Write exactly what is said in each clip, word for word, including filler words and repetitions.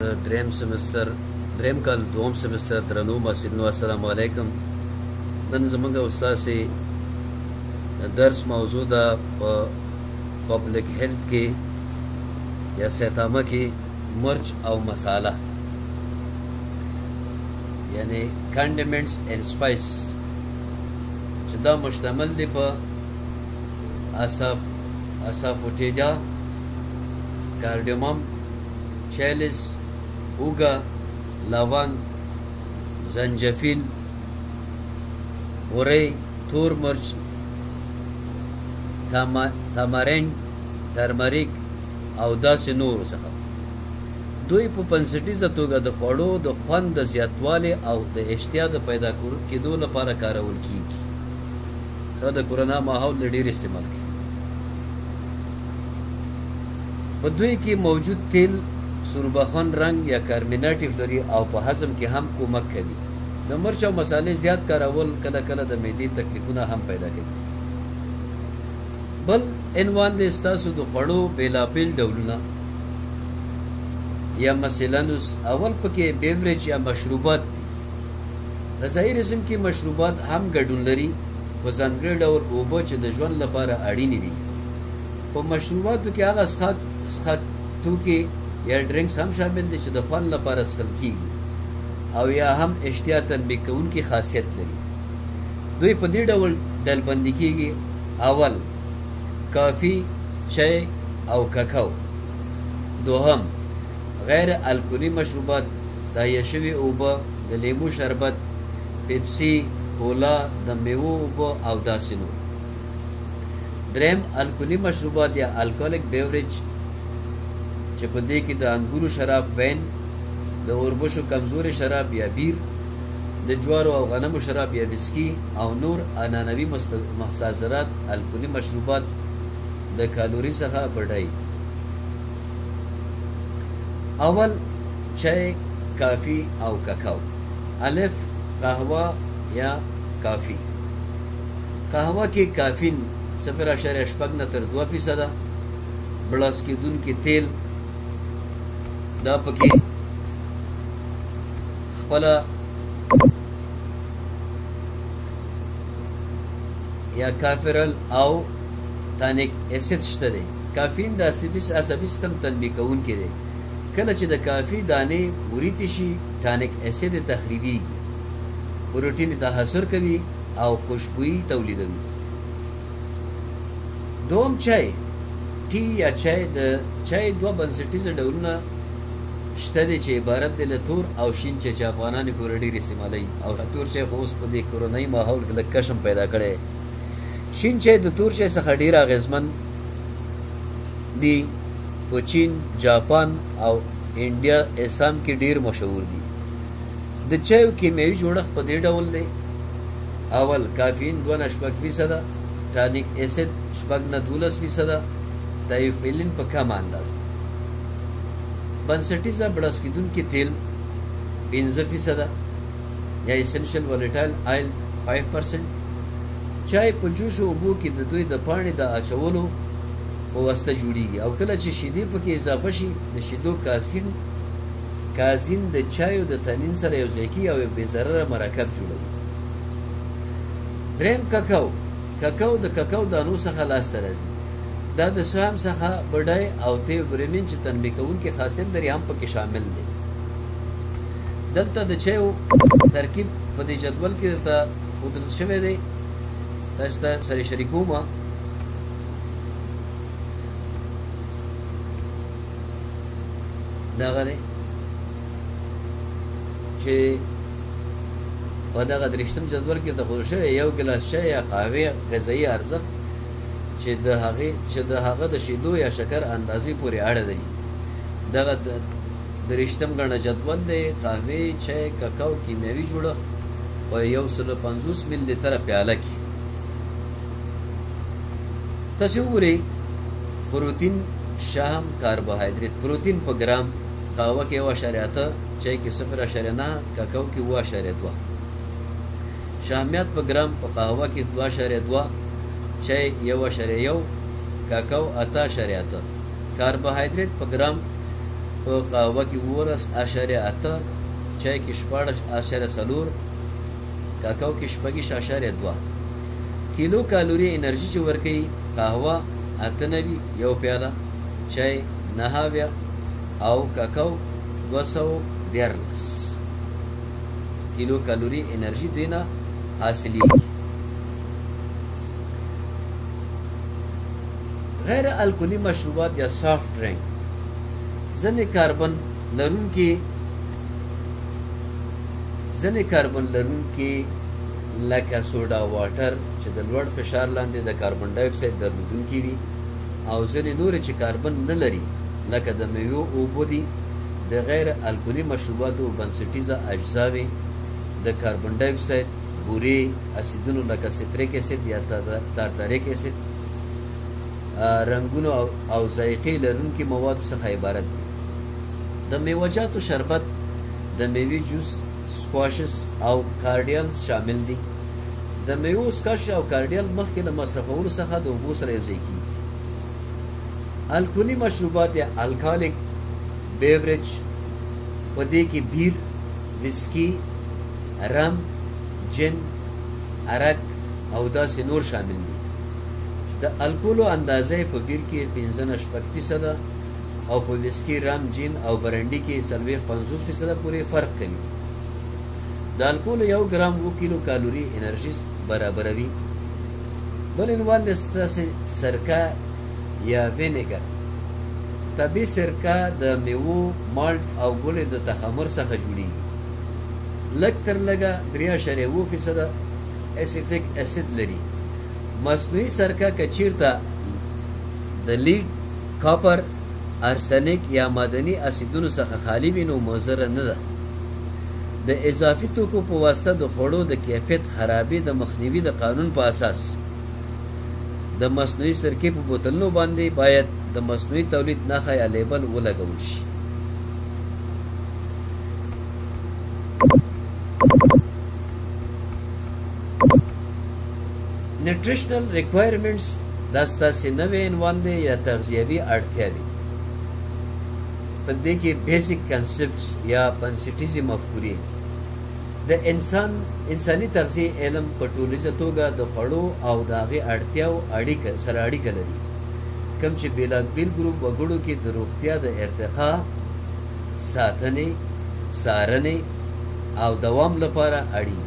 دریم سمستر دریم کال دوم سمستر درنو محصلینو السلام علیکم. نن زموږ استاد سي درس موضوع ده په پبلک هیلث کې یا صحتامه کې مرچ او مساله یعنی کنډیمنټس اینڈ سپایس چې دا مشتمل دی په اساف اسافوټیډا کارډیومم چالیس اوگا لونگ زنجفیل غوری تور مرچ تامارین ترمریک او داسې نورو څخه دوی په بنسټیزه توګه د خوړو د خوند د زیاتوالي او د اشتها د پیدا کېدو لپاره کارول کیږي. دا د کورونا ماحول له ډېر استعمال کوي. په دوی کې موجود تیل سوربخن رنگ یا کارمیناټیو لري او په هضم کې هم کومک کوي. د مرچ او مسالې زیات کارول کله کله د معدې تکلیفونه هم پیدا کوي. بل عنوان دی ستاسو د خوړو بېلابېل ډولونه یا مثلاً اول پکې بیوریج یا مشروبات دي. غذایي رژیم کې مشروبات هم ګډون لري په ځانګړي ډول اوبه چې د ژوند لپاره اړینې دي. په مشروباتو کې هغه څښاک توکي یا ډرینکس هم شامل دي چې د خوند لپاره څښل کیږي او یا هم اشتها تنبیه کوونکي خاصیت لري. دوی په دې ډول ډلبندي کیږي: اول کافي، چای او کاکاو. دوهم غیر الکولي مشروبات، تهیه شوي اوبه، د لیمو شربت، پیپسي، کولا، د میوو اوبه او داسې نور. دریم الکولي مشروبات یا الکوهولیک بیوریج چې په دې کې د انګورو شراب، وین، د اوربشو کمزوري شراب یا بیر، د جوارو او غنمو شراب یا ویسکي او نور عنعنوي محصازرات الکولي مشروبات د کالوري څخه بډای. اول چای، کافی او کاکاو. الف قهوه یا کافی. قهوه کې کافین صفر اعشاریه شپږ نه تر دوه فیصده، بړاس کېدونکي تیل دا پکې خپله یا کافرل او تانیک اسید شته دی. کافین د عصبي سیستم تنبیه کوونکی دی. کله چې د کافي دانې وریتې شي تانیک اسید تخریبیږي، پروټین تحصر کوي او خوشبویي تولیدوي. دوم چای ټي یا چای. د چای دوه بنسټیزه ډولونه شته دي چې عبارت دی له تور او شین چای چې افغانان یې پوره ډېر استعمالوي او تور چای خو اوس په دې کورونایي ماحول کې لږ کشم پیدا کړی. شین چای د تور چای څخه ډېر اغېزمن دي. په چین، جاپان او انډیا اسام کې ډېر مشهور دي. د چایو کیمیاوي جوړښت په دې ډول دی: اول کافین دوه نه شپږ فیصده، ټانیک اسید شپږ نه دولس فیصده، تایوفیلین په کمه اندازه، بنسټیزه بړاس کېدونکي تیل پنځه فیصده یا اسنشل ولیټایل آیل پنځه پرسنټ. چای په جوش او اوبو کې د دوی د پاڼې د اچولو په واسطه جوړیږي او کله چې شیدې پکې اضافه شي د شیدو کازین کازین د چایو د تنین سره یو ځای کیږي او یو بې ضرره مرکب جوړوي. دریم کاکاو. کاکاو د کاکاو دانو څخه لاسته راځي. دا د سهام څخه بډای او تیوبرمین چې تنبیه کوونکي خاصیت لري هم پکې شامل دی. دلته د چایو ترکیب په دې جدول کې درته ښودل شوی دی، تاسو ته سره شریکومه. دغه دی چې په دغه درېشتم جدول کې درته ښودل شوی یو ګیلاس چای یا قهوې غذایي ارزښت چې د هغې چې د هغه د شیدو یا شکر اندازې پورې اړه لري. دغه درېشتم ګڼه جدول دی. قهوې، چای، کاکاو کیمیاوي جوړښت په یو سلو پنځوس ملي لیتره پیاله کې. تاسې وګورئ پروتین، شحم، کاربوهایدریت. پروتین په ګرام قهوه کې یو اعشاریه اته، چای کې صفر اعشاریه نه، کاکاو کې اوه اعشاریه دوه. شحمیات په ګرام په قهوه کې دوه اعشاریه دوه، چای یو اعشاریه یو، کاکاو اته اعشاریه اته. کاربوهایدریت په ګرام په قهوه کې اوولس اعشاریه اته، چای کې شپاړس اعشاریه څلور، کاکاو کې شپږیش اعشاریه دوه. کیلو کالوري انرژي چې ورکوي قهوه اته نوي یو پیاله، چای نهه اویا او کاکاو دوه سوه دیارلس کیلو کالوري انرژي دوی نه حاصلېږي. غیر الکولي مشروبات یا سافت ډرنک ځنې کاربن لرونکي ځنې کاربن لرونکي لکه سوډا واټر چې د لوړ فشار لاندې د کاربن ډای اکساید درلودونکي وي، او ځینې نورې چې کاربن نه لري لکه د میوو اوبه دي. د غیر الکولي مشروباتو بنسټیزه اجزاوې د کاربن ډای اکساید، بورې، اسیدونو لکه سیتریک اسید یا تارتاریک اسید، رنګونو او ذایقې لرونکي موادو څخه عبارت دي. د میوه‌جاتو شربت، د میوې جوس، سکواشز او کارډیلز شامل دي. د میوو سکاش او کارډیل مخکې له مصرفولو څخه د اوبو سره یوځای کیږي. الکولي مشروبات یا الکالیک بیوریج په دې کې بیر، ویسکي، رم، جن، عرق او داسې نور شامل دي. د الکولو اندازه په بیر کې پنځه نه شپږ فیصده او په ویسکي، رم، جین او برنډي کې څلوېښت پنځوس فیصده پورې فرق کوي. د الکولو یو ګرام اوه کیلو کالوري انرژي برابروي. بل عنوان د ستاسې سرکه یا وینیګر. طبیعي سرکه د میوو، مالټ او ګلې د تخمر څخه جوړیږي. لږ تر لږه درې اعشاریه اوه فیصده اسیټیک اسید لري. مصنوعي سرکه که چیرته د لیډ، کاپر، ارسنیک یا معدني اسیدونو څخه خالي وي نو مضره نه ده. د اضافي توکو په واسطه د خوړو د کیفیت خرابې د مخنیوي د قانون په اساس د مصنوعي سرکې په بوتلونو باندې باید د مصنوعي تولید نښه یا لیبل ولګول شي. نیوټریشنل ریکوایرمنټس دا ستاسې نوی عنوان دی یا تغذیوي اړتیاوې. په دې کې بیسیک کنسپټس یا بنسټیزې مفکورې د انسان انساني تغذیې علم په ټولیزه توګه د خوړو او د هغې اړتیاو اړیکه سره اړیکه لري، کوم چې بېلابېل ګروپ وګړو کې د روغتیا د ارتقا، ساتنې، څارنې او دوام لپاره اړین.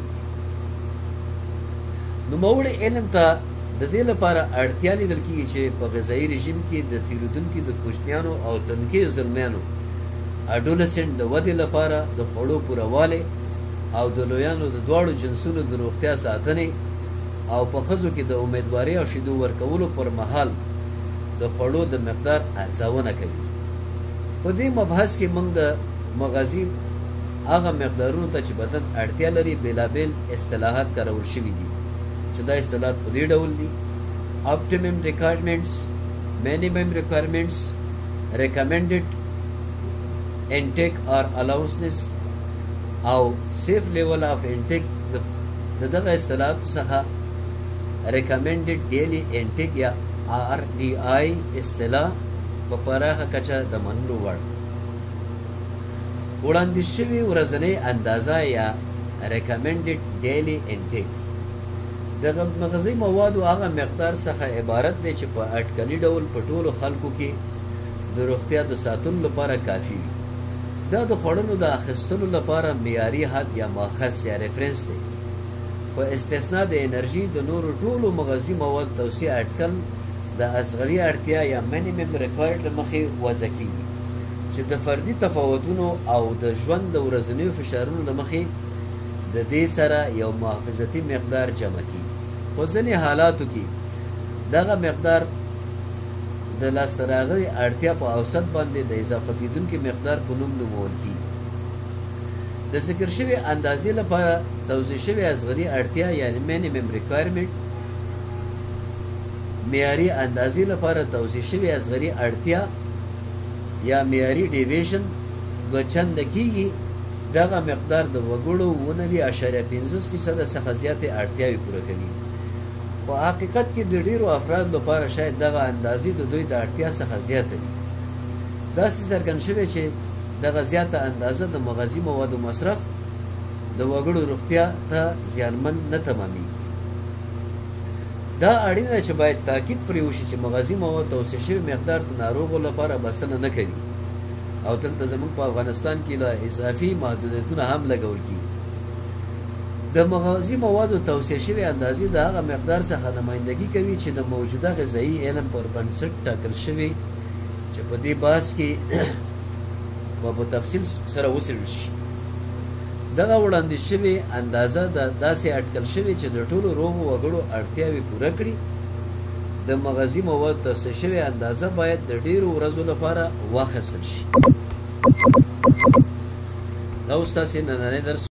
نوموړي علم ته د دې لپاره اړتیا لیدل کېږي چې په غذایي رژیم کې د تېرېدونکي د کوچنیانو او تنکیو زلمیانو اډولسنټ د ودې لپاره د خوړو پوروالې او د لویانو د دواړو جنسونو د روغتیا ساتنې او په ښځو کې د امیدوارۍ او شیدو ورکولو پر مهال د خوړو د مقدار ارزونه کوي. په دې مبحث کې موږ د مغذي هغه مقدارونو ته چې بدن اړتیا لري بېلابېل اصطلاحات کارول شوي دي، چې دا اصطلاحات په دې ډول دي: optimum requirements, minimum requirements, recommended intake or allowances او safe level of intake. د دغه اصطلاحاتو څخه recommended daily intake یا آر ډي آی اصطلاح په پراخه کچه د منلو وړ. وړاندې شوې ورځنۍ اندازه یا recommended daily intake د مغذي موادو هغه مقدار څخه عبارت دی چې په اټکلي ډول په ټولو خلکو کې د روغتیا د ساتلو لپاره کافي وي. دا د خوړنو د اخیستلو لپاره معیاري حد یا ماخذ یا ریفرنس دی. په استثنا د انرژي د نورو ټولو مغذي مواد توصیه اټکل د اصغري اړتیا یا minimum required له مخې وضع کېږي، چې د فردي تفاوتونو او د ژوند د ورځنیو فشارونو له مخې د دې سره یو محافظتي مقدار جمع کېږي. په ځینې حالاتو کې دغه مقدار د لاسته راغلې اړتیا په اوسط باندې د اضافه کېدونکي مقدار په نوم نومول کېږي. د ذکر شوې اندازې لپاره توضیح شوې اصغري اړتیا یعنې minimum requirement، معیاري اندازې لپاره توضیح شوې اصغري اړتیا یا معیاري ډیویژن دوه چنده کېږي. دغه مقدار د وګړو اوه نوي اعشاریه پنځوس فیصده څخه زیاتې اړتیاوې پوره کوي. په حقیقت کې د ډېرو افرادو لپاره شاید دغه اندازې د دوی د اړتیا څخه زیاته وي. داسې څرګند شوی چې دغه زیاته اندازه د مغذي موادو مصرف د وګړو روغتیا ته زیانمن نه تمامېږي. دا اړینه ده چې باید تاکید پرې وشي چې مغذي مواد توصیه شوي مقدار د ناروغو لپاره بسنه نه کوي او دلته زموږ په افغانستان کې لا اضافي محدودیتونه هم لګول کېږي. د مغذي موادو توصیه شوي اندازې د هغه مقدار څخه نمایندګي کوي چې د موجوده غذایي علم پر بنسټ ټاکل شوي چې په دې بحث کې به په تفصیل سره وڅېړل شي. دغه وړاندې شوې اندازه د داسې اټکل شوې چې د ټولو روغو وګړو اړتیاوې پوره کړي. د مغذي موادو توصیه شوې اندازه باید د ډېرو ورځو لپاره واخیستل شي. دا اوس تاسې نننی درس